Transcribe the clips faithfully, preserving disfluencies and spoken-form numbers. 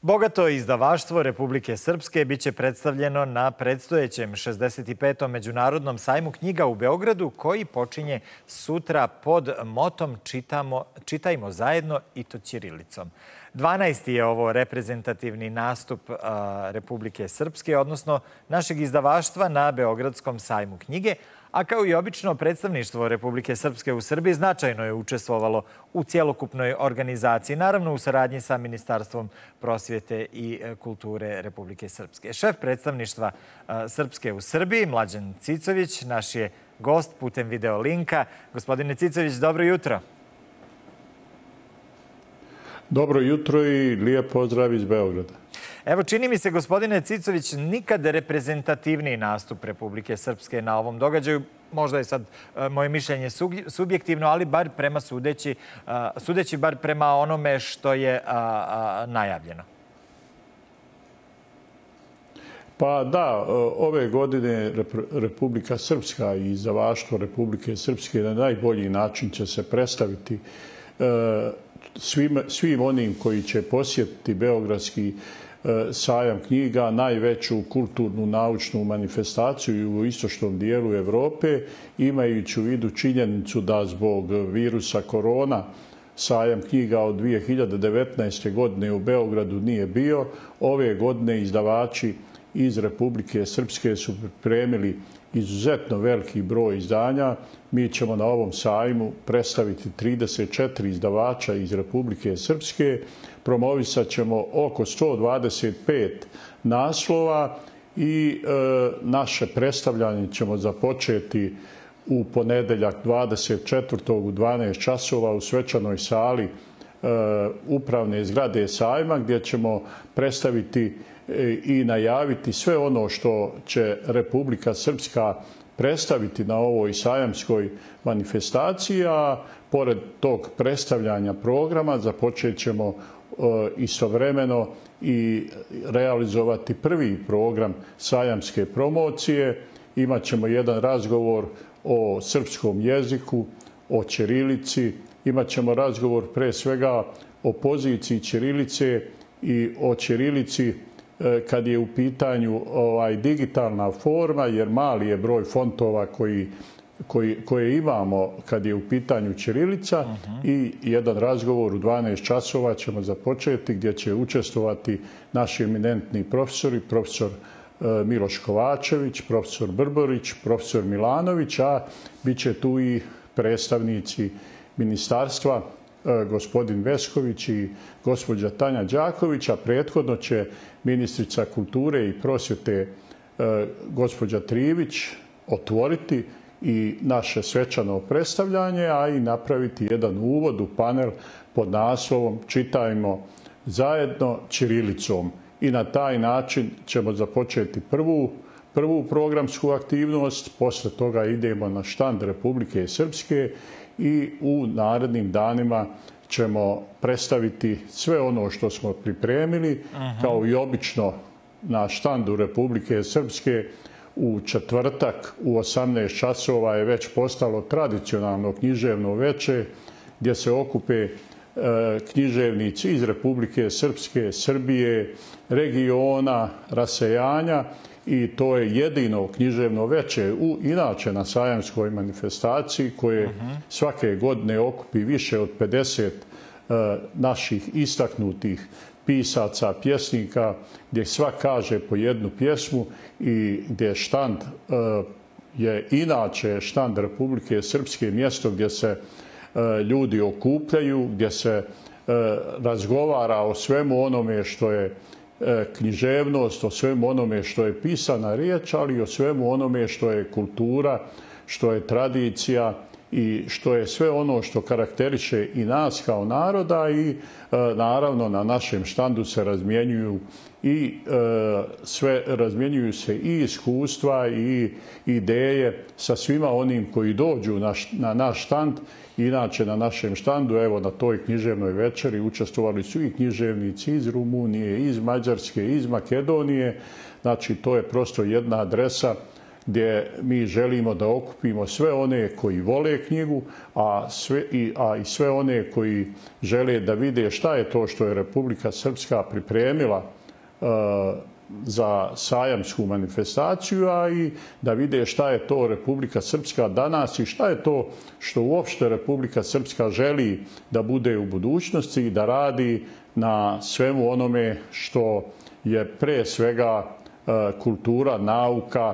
Bogato izdavaštvo Republike Srpske biće predstavljeno na predstojećem šezdeset petom Međunarodnom sajmu knjiga u Beogradu, koji počinje sutra pod motom Čitamo, Čitajmo zajedno i to ćirilicom. dvanaesti je ovo reprezentativni nastup a, Republike Srpske, odnosno našeg izdavaštva na Beogradskom sajmu knjige, a kao i obično predstavništvo Republike Srpske u Srbiji značajno je učestvovalo u cjelokupnoj organizaciji, naravno u saradnji sa Ministarstvom prosvjete i kulture Republike Srpske. Šef predstavništva Srpske u Srbiji, Mlađan Cicović, naš je gost putem video linka. Gospodine Cicović, dobro jutro. Dobro jutro i lijep pozdrav iz Beograda. Evo, čini mi se, gospodine Cicović, nikad reprezentativniji nastup Republike Srpske na ovom događaju. Možda je sad moje mišljenje subjektivno, ali bar prema sudeći, sudeći bar prema onome što je najavljeno. Pa da, ove godine Republika Srpska i izdavaštvo Republike Srpske na najbolji način će se predstaviti svim, svim onim koji će posjetiti Beogradski sajam knjiga, najveću kulturnu naučnu manifestaciju u istočnom dijelu Evrope, imajući u vidu činjenicu da zbog virusa korona sajam knjiga od dvije hiljade devetnaeste. godine u Beogradu nije bio. Ove godine izdavači iz Republike Srpske su pripremili izuzetno veliki broj izdanja. Mi ćemo na ovom sajmu predstaviti trideset četiri izdavača iz Republike Srpske. Promovisat ćemo oko sto dvadeset pet naslova i e, naše predstavljanje ćemo započeti u ponedeljak dvadeset četvrtog u dvanaest časova u svečanoj sali e, upravne zgrade sajma, gdje ćemo predstaviti i najaviti sve ono što će Republika Srpska predstaviti na ovoj sajamskoj manifestaciji, a pored tog predstavljanja programa započet ćemo istovremeno i realizovati prvi program sajamske promocije. Imaćemo jedan razgovor o srpskom jeziku, o ćirilici, imaćemo razgovor pre svega o poziciji ćirilice i o ćirilici kad je u pitanju ovaj, digitalna forma, jer mali je broj fontova koji, koji, koje imamo kad je u pitanju ćirilica. Uh-huh. I jedan razgovor u dvanaest časova ćemo započeti gdje će učestvovati naši eminentni profesori, profesor Miloš Kovačević, profesor Brborić, profesor Milanović, a bit će tu i predstavnici ministarstva, gospodin Vesković i gospođa Tanja Đaković, a prethodno će ministrica kulture i prosvjete gospođa Trivić otvoriti i naše svečano predstavljanje, a i napraviti jedan uvod u panel pod naslovom Čitajmo zajedno ćirilicom. I na taj način ćemo započeti prvu, prvu programsku aktivnost, posle toga idemo na štand Republike Srpske i u narednim danima ćemo predstaviti sve ono što smo pripremili. Aha. Kao i obično na štandu Republike Srpske u četvrtak u osamnaest časova je već postalo tradicionalno književno veče gdje se okupe e, književnici iz Republike Srpske, Srbije, regiona, rasejanja. I to je jedino književno veče u, inače na sajamskoj manifestaciji koje uh-huh. svake godine okupi više od pedeset uh, naših istaknutih pisaca, pjesnika, gdje svak kaže po jednu pjesmu i gdje štand uh, je inače štand Republike Srpske mjesto gdje se uh, ljudi okupljaju, gdje se uh, razgovara o svemu onome što je književnost, o svemu onome što je pisana riječ, ali i o svemu onome što je kultura, što je tradicija i što je sve ono što karakteriše i nas kao naroda. I naravno na našem štandu se razmjenjuju i sve razmjenjuju se i iskustva i ideje sa svima onim koji dođu na, na naš štand. Inače na našem štandu, evo na toj književnoj večeri učestvovali su i književnici iz Rumunije, iz Mađarske, iz Makedonije. Znači to je prosto jedna adresa gdje mi želimo da okupimo sve one koji vole knjigu, a, sve, i, a i sve one koji žele da vide šta je to što je Republika Srpska pripremila uh, za sajamsku manifestaciju, a i da vide šta je to Republika Srpska danas i šta je to što uopšte Republika Srpska želi da bude u budućnosti i da radi na svemu onome što je pre svega uh, kultura, nauka,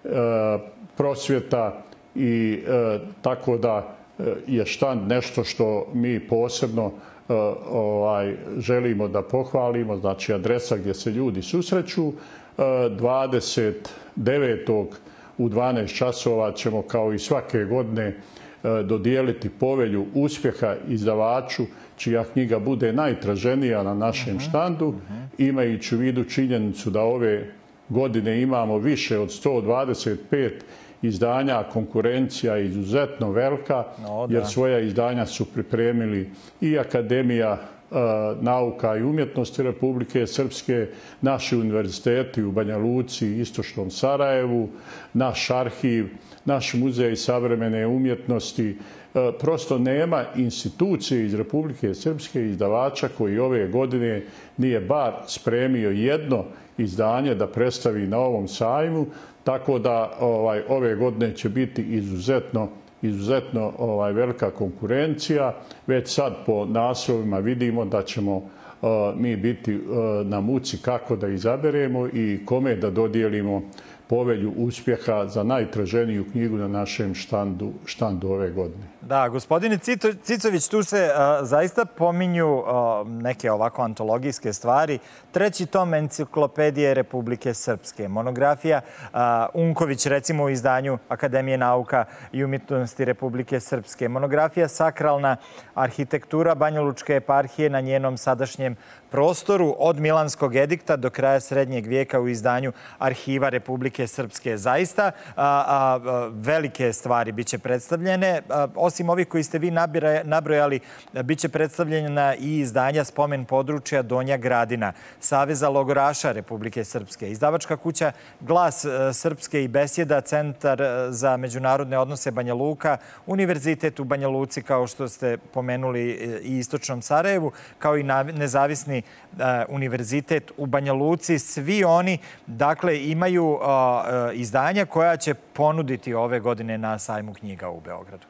prosvjeta i e, tako da je štand nešto što mi posebno e, ovaj, želimo da pohvalimo, znači adresa gdje se ljudi susreću. E, dvadeset devetog u dvanaest časova ćemo kao i svake godine e, dodijeliti povelju uspjeha izdavaču čija knjiga bude najtraženija na našem štandu, imajući u vidu činjenicu da ove godine imamo više od sto dvadeset pet izdanja, konkurencija je izuzetno velika, no, jer svoja izdanja su pripremili i Akademija e, nauka i umjetnosti Republike Srpske, naši univerziteti u Banja Luci i Istočnom Sarajevu, naš arhiv, naš muzej savremene umjetnosti. E, prosto nema institucije iz Republike Srpske izdavača koji ove godine nije bar spremio jedno izdanje da predstavi na ovom sajmu, tako da ovaj, ove godine će biti izuzetno, izuzetno ovaj, velika konkurencija. Već sad po naslovima vidimo da ćemo uh, mi biti uh, na muci kako da izaberemo i kome da dodijelimo povelju uspjeha za najtraženiju knjigu na našem štandu, štandu ove godine. Da, gospodine Cicović, tu se uh, zaista pominju uh, neke ovako antologijske stvari. Treći tom Enciklopedije Republike Srpske, monografija uh, Unković, recimo u izdanju Akademije nauka i umjetnosti Republike Srpske, monografija Sakralna arhitektura Banjalučke eparhije na njenom sadašnjem prostoru od Milanskog edikta do kraja srednjeg vijeka u izdanju Arhiva Republike Srpske. Zaista a, a, velike stvari biće predstavljene. A, osim ovih koji ste vi nabrojali, biće predstavljena i izdanja Spomen područja Donja Gradina, Saveza logoraša Republike Srpske, izdavačka kuća Glas Srpske i Besjeda, Centar za međunarodne odnose Banja Luka, Univerzitet u Banja Luci, kao što ste pomenuli, i Istočnom Sarajevu, kao i nezavisni univerzitet u Banja Luci. Svi oni, dakle, imaju izdanja koja će ponuditi ove godine na sajmu knjiga u Beogradu.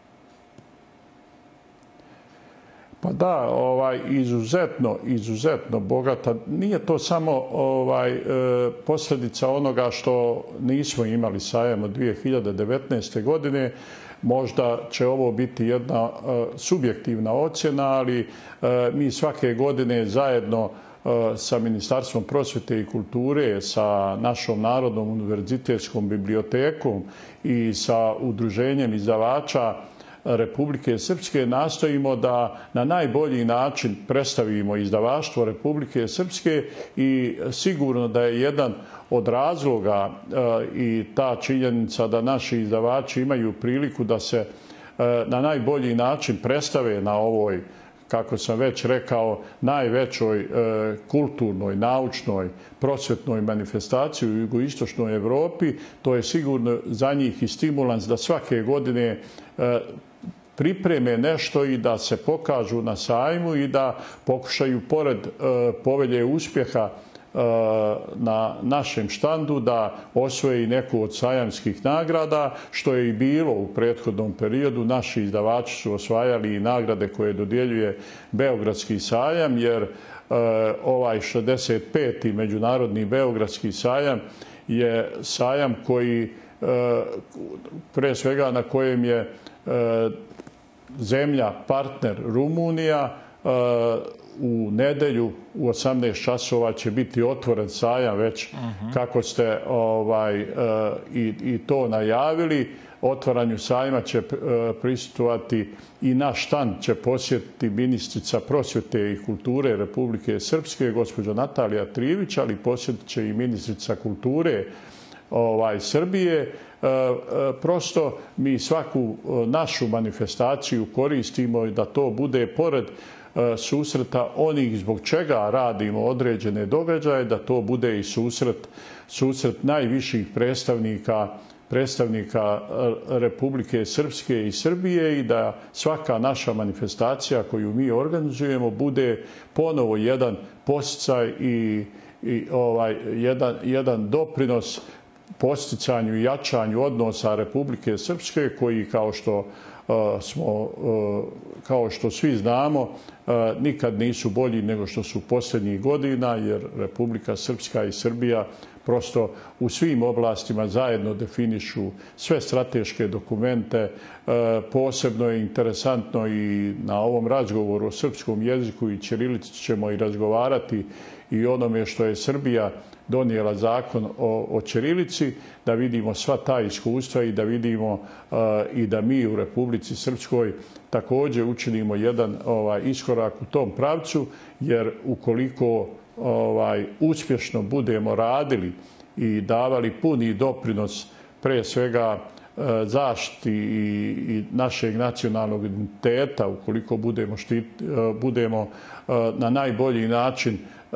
Pa da, ovaj, izuzetno, izuzetno bogata. Nije to samo ovaj, posljedica onoga što nismo imali sajam od dvije hiljade devetnaeste. godine. Možda će ovo biti jedna uh, subjektivna ocjena, ali uh, mi svake godine zajedno uh, sa Ministarstvom prosvjete i kulture, sa našom Narodnom univerzitetskom bibliotekom i sa Udruženjem izdavača Republike Srpske nastojimo da na najbolji način predstavimo izdavaštvo Republike Srpske i sigurno da je jedan od razloga i ta činjenica da naši izdavači imaju priliku da se na najbolji način predstave na ovoj, kako sam već rekao, najvećoj kulturnoj, naučnoj, prosvjetnoj manifestaciji u jugoistočnoj Evropi. To je sigurno za njih i stimulans da svake godine pripreme nešto i da se pokažu na sajmu i da pokušaju, pored povelje uspjeha na našem štandu, da osvoje i neku od sajamskih nagrada, što je i bilo u prethodnom periodu. Naši izdavači su osvajali i nagrade koje dodjeljuje Beogradski sajam, jer ovaj šezdeset peti Međunarodni Beogradski sajam je sajam koji, pre svega na kojem je zemlja partner Rumunija. U nedelju u osamnaest časova će biti otvoren sajam, već uh-huh. kako ste ovaj, i, i to najavili. Otvaranju sajma će prisustvovati i naš štand će posjetiti ministrica prosvjete i kulture Republike Srpske, gospođa Natalija Trivić, ali posjetit će i ministrica kulture ovaj, Srbije. E, prosto mi svaku našu manifestaciju koristimo da to bude pored susreta onih zbog čega radimo određene događaje, da to bude i susret, susret najviših predstavnika predstavnika Republike Srpske i Srbije i da svaka naša manifestacija koju mi organizujemo bude ponovo jedan podsticaj i, i ovaj, jedan, jedan doprinos podsticanju i jačanju odnosa Republike Srpske koji, kao što smo, kao što svi znamo, nikad nisu bolji nego što su posljednjih godina, jer Republika Srpska i Srbija prosto u svim oblastima zajedno definišu sve strateške dokumente. Posebno je interesantno i na ovom razgovoru o srpskom jeziku i ćirilici ćemo i razgovarati i onome što je Srbija donijela zakon o, o ćirilici, da vidimo sva ta iskustva i da vidimo uh, i da mi u Republici Srpskoj također učinimo jedan ovaj, iskorak u tom pravcu, jer ukoliko ovaj, uspješno budemo radili i davali puni doprinos pre svega uh, zaštiti i, i našeg nacionalnog identiteta, ukoliko budemo, štit, uh, budemo uh, na najbolji način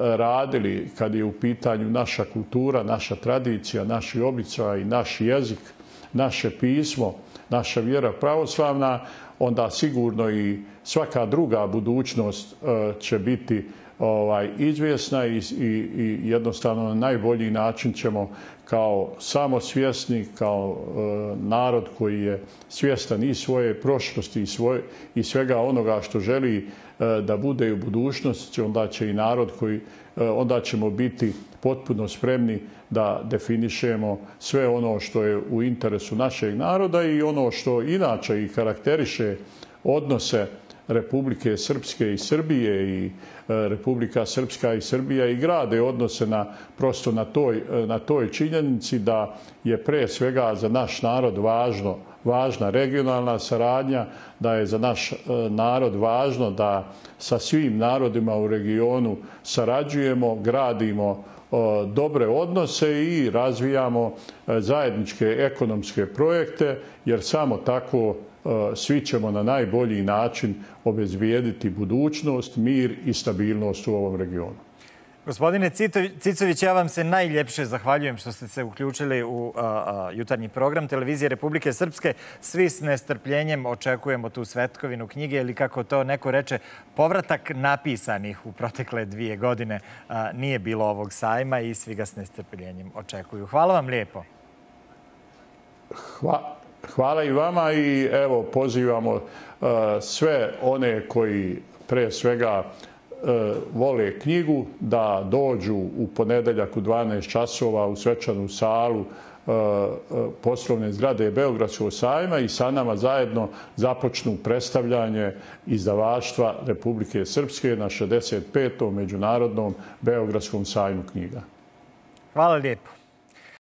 radili kad je u pitanju naša kultura, naša tradicija, naši običaji, naš jezik, naše pismo, naša vjera pravoslavna, onda sigurno i svaka druga budućnost će biti ovaj, izvjesna i, i, i jednostavno na najbolji način ćemo kao samosvjesni, kao e, narod koji je svjestan i svoje prošlosti i, svoje, i svega onoga što želi e, da bude u budućnosti, onda će i narod koji, e, onda ćemo biti potpuno spremni da definišemo sve ono što je u interesu našeg naroda i ono što inače i karakteriše odnose Republike Srpske i Srbije i Republika Srpska i Srbija i grade odnose na, prosto na toj, na toj činjenici da je pre svega za naš narod važno, važna regionalna saradnja, da je za naš narod važno da sa svim narodima u regionu sarađujemo, gradimo dobre odnose i razvijamo zajedničke ekonomske projekte, jer samo tako svi ćemo na najbolji način obezbijediti budućnost, mir i stabilnost u ovom regionu. Gospodine Cicović, ja vam se najljepše zahvaljujem što ste se uključili u a, a, jutarnji program Televizije Republike Srpske. Svi s nestrpljenjem očekujemo tu svetkovinu knjige ili, kako to neko reče, povratak napisanih u protekle dvije godine. A, nije bilo ovog sajma i svi ga s nestrpljenjem očekuju. Hvala vam lijepo. Hvala. Hvala i vama i evo pozivamo uh, sve one koji pre svega uh, vole knjigu da dođu u ponedeljak u dvanaest časova u svečanu salu uh, uh, poslovne zgrade Beogradskog sajma i sa nama zajedno započnu predstavljanje izdavaštva Republike Srpske na šezdeset petom Međunarodnom Beogradskom sajmu knjiga. Hvala lijepo.